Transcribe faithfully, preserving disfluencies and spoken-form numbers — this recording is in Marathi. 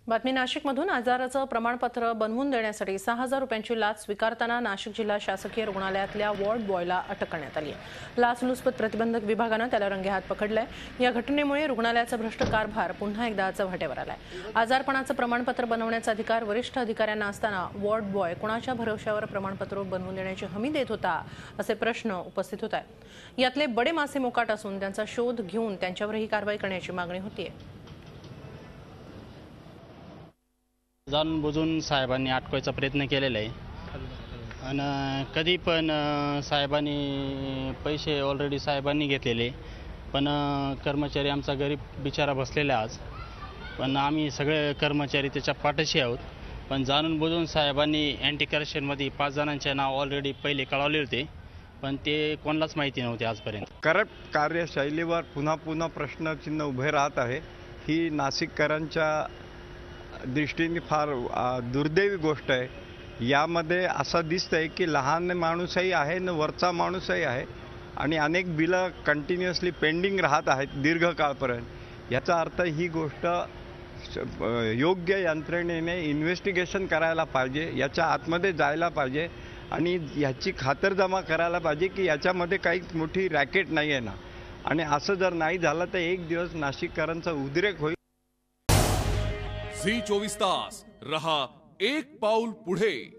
बातमी नाशिकमधून आजाराचं प्रमाणपत्र बनवून देण्यासाठी सहा हजार रुपयांची लाच स्वीकारताना नाशिक जिल्हा शासकीय रुग्णालयातल्या वॉर्ड बॉयला अटक करण्यात आली आहे। लाचलुचपत प्रतिबंधक विभागानं त्याला रंगेहात पकडलंय। या घटनेमुळे रुग्णालयाचा भ्रष्ट कारभार पुन्हा एकदा चव्हाट्यावर आलाय। आजारपणाचं प्रमाणपत्र बनवण्याचा अधिकार वरिष्ठ अधिकाऱ्यांना असताना वॉर्ड बॉय कोणाच्या भरोश्यावर प्रमाणपत्र बनवून देण्याची हमी देत होता, असे प्रश्न उपस्थित होत आहेत। यातले बडे मासे मोकाट असून त्यांचा शोध घेऊन त्यांच्यावरही कारवाई करण्याची मागणी होतीये। जाणून बुजून साहेबांनी अटकवायचा प्रयत्न केलेला आहे आणि कधी पण साहेबांनी पैसे ऑलरेडी साहेबांनी घेतलेले, पण कर्मचारी आमचा गरीब बिचारा बसलेला आज, पण आम्ही सगळे कर्मचारी त्याच्या पाठीशी आहोत। पण जाणून बुजून साहेबांनी अँटी करप्शनमध्ये पाच जणांचे नाव ऑलरेडी पहिले कळवले होते, पण ते कोणालाच माहिती नव्हते आजपर्यंत। करप्ट कार्यशैलीवर पुन्हा पुन्हा प्रश्नचिन्ह उभे राहत आहे। ही नाशिककरांच्या दृष्टीने फार दुर्दैवी गोष्ट आहे। यामध्ये असं दिसतंय की लहान माणूसही आहे आणि वरचा माणूसही आहे आणि अनेक बिलं कंटिन्युअसली पेंडिंग राहत आहेत दीर्घकाळपर्यंत। याचा अर्थ ही गोष्ट योग्य यंत्रणेने इन्व्हेस्टिगेशन करायला पाहिजे, याच्या आतमध्ये जायला पाहिजे आणि याची खातरजमा करायला पाहिजे की याच्यामध्ये काही मोठी रॅकेट नाही आहे ना। आणि असं जर नाही झालं तर एक दिवस नाशिककरांचा उद्रेक होईल। झी चोवीस तास रहा एक पाऊल पुढे।